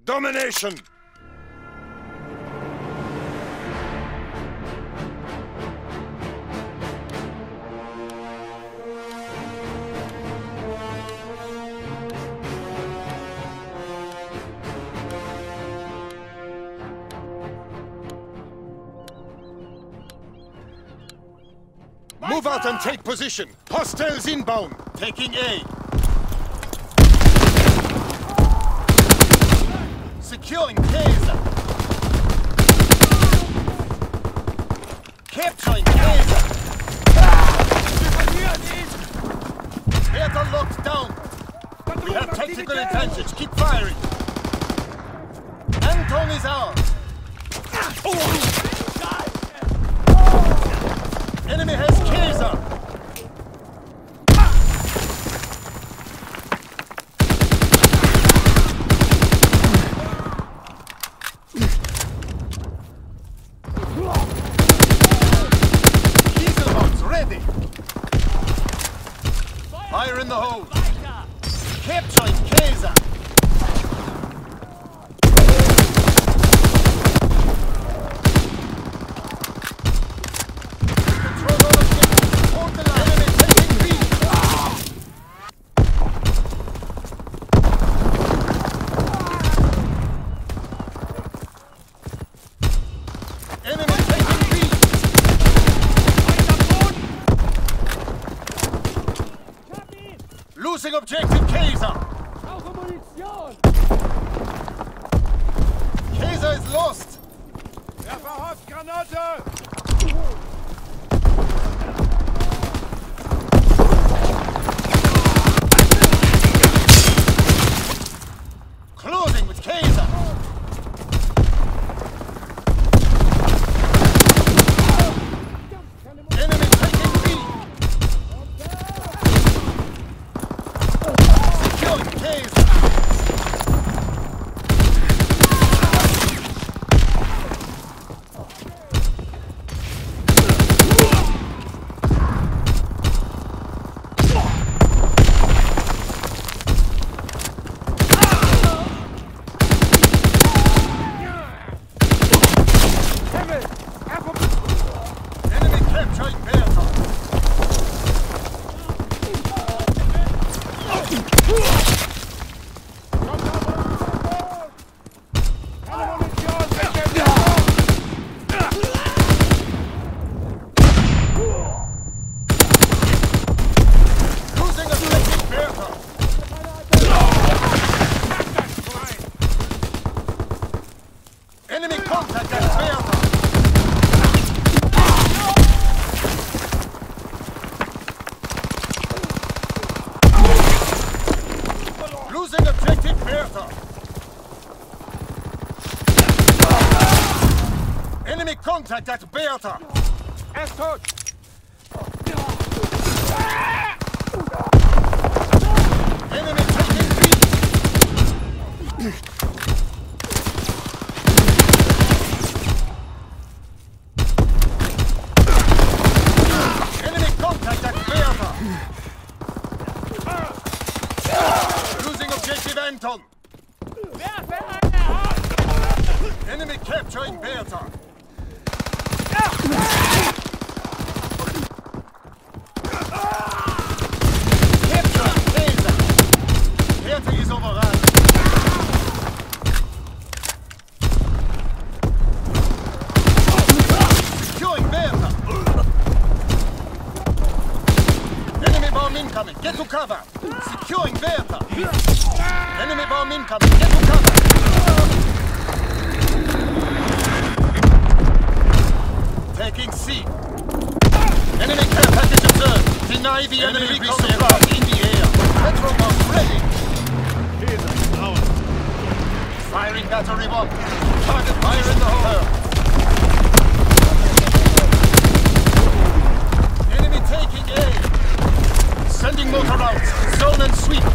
Domination! Move out and take position. Hostiles inbound. Taking A. Securing Kaiser. Capturing Kaiser. Bertha locked down. We have tactical advantage. Keep firing. Anton is ours. Enemy has Kaiser. Kieselbombs ready. Fire in the hole. Capturing Kaiser. Losing objective Kaiser! Kaiser is lost! Granate! Closing with Kaiser! Enemy taking B! Securing Kaiser! Enemy contact at Bertha! Losing objective Bertha! Enemy contact at Bertha! Escort! Enemy taking B! Anton! Enemy capturing Bertha! Capturing Kaiser! Bertha is overrun! Securing Bertha! Enemy bomb incoming! Get to cover! Securing Bertha! Enemy bomb incoming! Get to cover! Taking C. Enemy care package observed. Deny the enemy missile craft in the air. Petro bomb ready. Firing battery bomb. Target fire in the hole. Enemy taking A. Sending motor routes. Zone and sweep.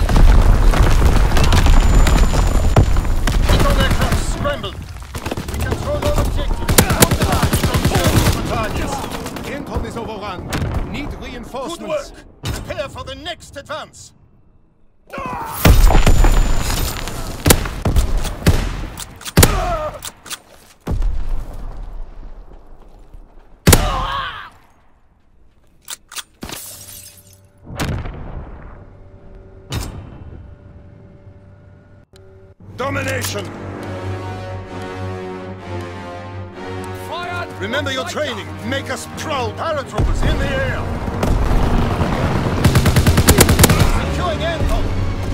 Scrambled. We control all objectives. On the line. Targets. Anton is overrun. Need reinforcements. Good work. Prepare for the next advance. domination! Remember your training. Make us proud. Paratroopers in the air. Securing Anton.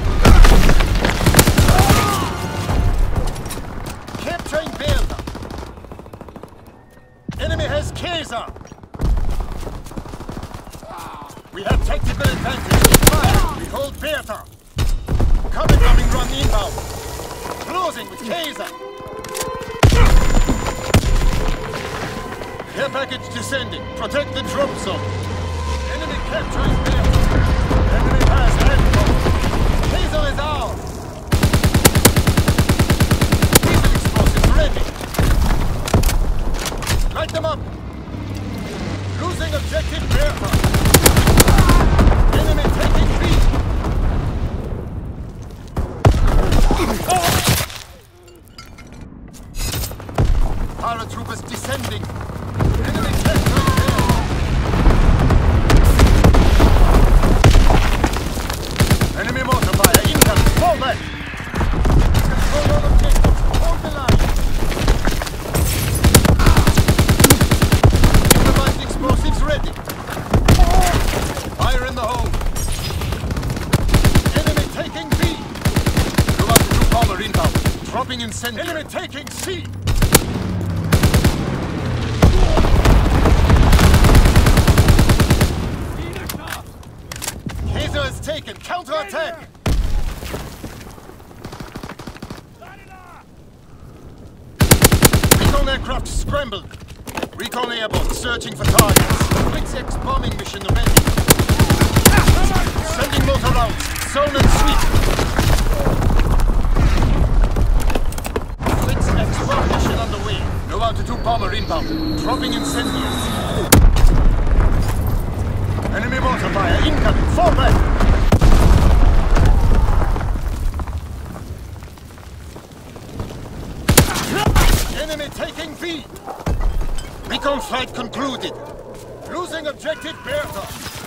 Capturing Bertha. Enemy has Kaiser. We have tactical advantage. Fire. We hold Bertha. Coming run inbound. Closing with Kaiser. Care package descending. Protect the drop zone. Enemy capturing Bertha. Enemy has Anton. Kaiser is ours. Diesel explosives ready. Light them up. Losing objective Bertha. Enemy taking B. Paratroopers descending. Enemy capturing Bertha. Enemy mortar fire incoming. Fall back. Control all objectives. Hold the line. Improvised explosives ready. Fire in the hole. Enemy taking B. Throughout the bomber inbound. Dropping incendiary. Enemy taking C. Kaiser is taken. Counter-attack. Recon aircraft scrambled. Recon airborne searching for targets. Blitz X bombing mission ready. Sending motor rounds. Zone and sweep. Blitz X bomb mission underway. No altitude bomber inbound. Dropping incendiaries. Enemy mortar fire incoming. Fall back. Enemy taking B. Recon flight concluded. Losing objective Bertha.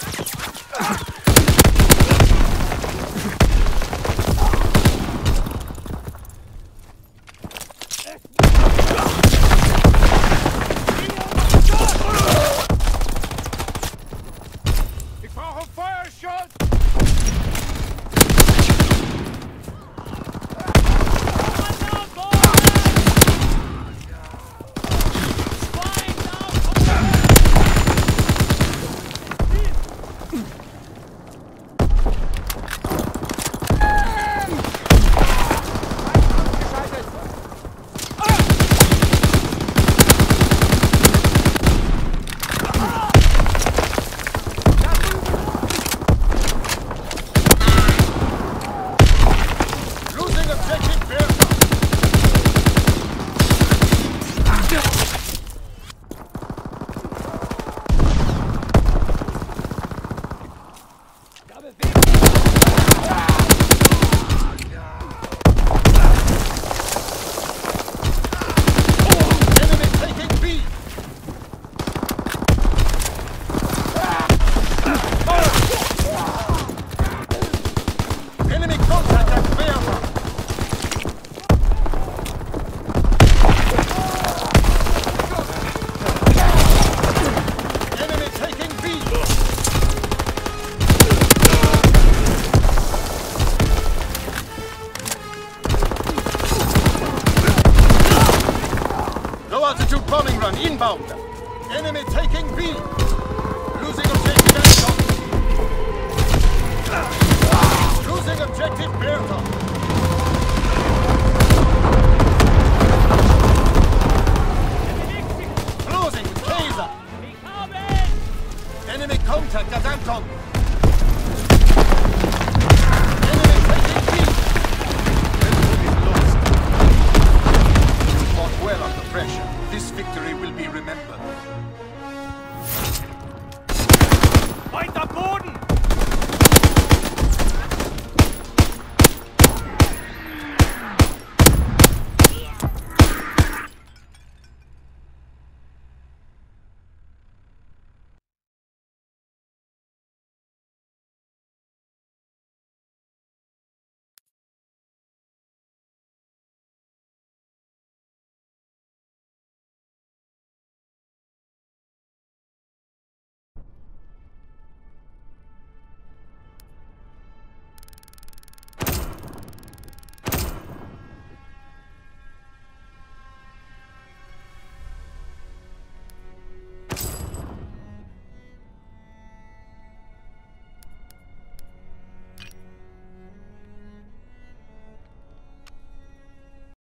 Altitude bombing run inbound. Enemy taking B. Losing objective Anton. Losing objective Bertha. Closing with Kaiser. Enemy contact at Anton. Enemy taking B. Everything is lost. We fought well under pressure. This victory will be remembered.